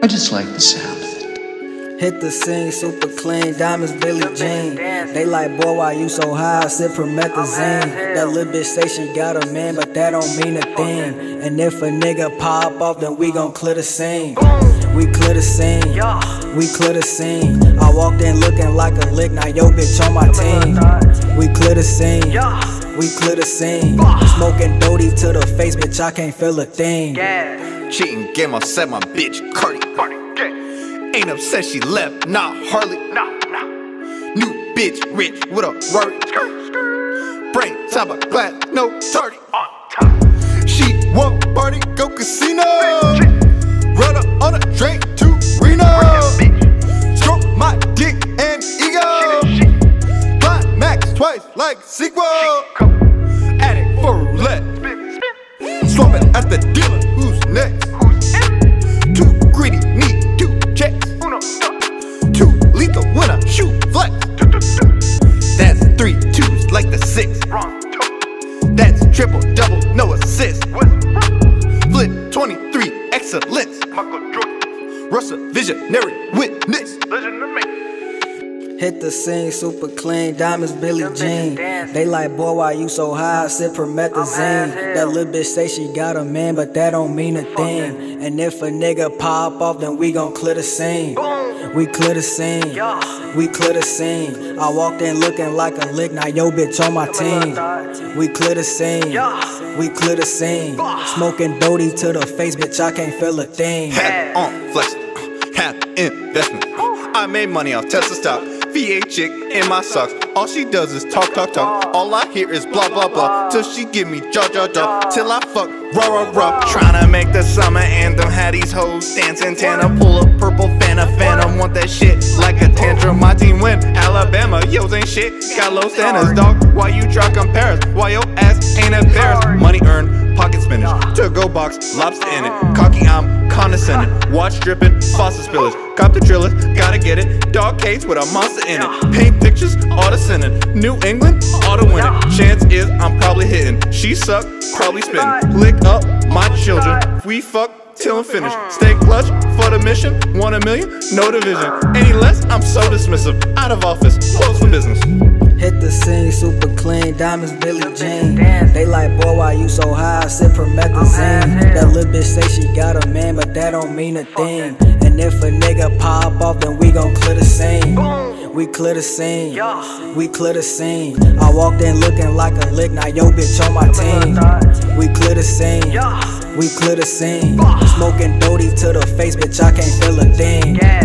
I just like the sound of it. Hit the scene, super clean, diamonds, Billie Jean. They like, boy, why you so high? I sip promethazine. That little bitch say she got a man, but that don't mean a thing. And if a nigga pop off, then we gon' clear the scene. We clear the scene, we clear the scene. I walked in looking like a lick, now yo bitch on my team. We clear the scene, we clear the scene. Smoking Dodie to the face, bitch, I can't feel a thing. Cheating game, I said my bitch Cardi. Ain't upset she left, not Harley. New bitch, rich with a Rari. Brain top of glass, no tardy. She want party, go casino. Run up on a drink to Reno. Stroke my dick and ego. Climax twice like sequel. Addict for roulette. Swapping at the dealer, who's next? Too greedy, need 2 checks. Too lethal when I shoot flex. That's 3 2s like the 6. That's triple double, no assist. Flip 23, excellence. Russell, visionary witness. Hit the scene, super clean, diamonds, Billie Jean. They like, boy, why you so high? I sip promethazine. That little bitch say she got a man, but that don't mean a thing. And if a nigga pop off, then we gon' clear the scene. We clear the scene, we clear the scene. I walked in looking like a lick, now yo bitch on my team. We clear the scene, we clear the scene. Smoking Dodie to the face, bitch, I can't feel a thing. Hat on flex, half investment. I made money off Tesla stock. VA chick in my socks. All she does is talk, talk, talk. All I hear is blah, blah, blah. Till she give me jaw, jaw, jaw. Till I fuck, rah, rah, rah. Tryna make the summer anthem. Had these hoes dancing Tana. Pull a purple Fanta, Phantom. Want that shit like a tantrum. My team win, Alabama. Yo's ain't shit. Got low standards, dog. Why you try compare us? Why your ass ain't embarrassed? Money earned, pocket spinach. To-go box, lobster in it. Cocky, I'm condescending. Watch dripping, faucet spillage. Cop the driller, gotta get it. Dog cage with a monster in it. Paint pictures, auto sending. New England, auto winning. Chance is I'm probably hitting. She suck, probably spitting. Lick up my children. We fuck till I'm finished. Stay clutch for the mission. 1 million, no division. Any less, I'm so dismissive. Out of office, closed for business. Hit the scene, super clean, diamonds, Billie Jean. They like, boy, why you so high? I sip promethazine. That little bitch say she got a man, but that don't mean a thing. And if a nigga pop off, then we gon' clear the scene. We clear the scene, we clear the scene. I walked in looking like a lick, now yo bitch on my team. We clear the scene, we clear the scene. Smoking Dodie to the face, bitch, I can't feel a thing.